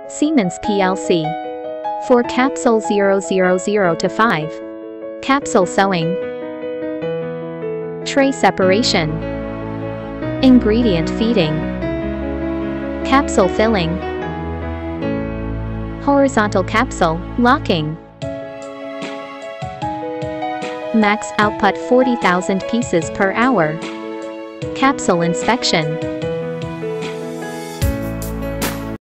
Siemens plc. For Capsule 000 to 5. Capsule sewing. Tray separation. Ingredient feeding. Capsule filling. Horizontal capsule locking. Max output 40,000 pieces per hour. Capsule inspection.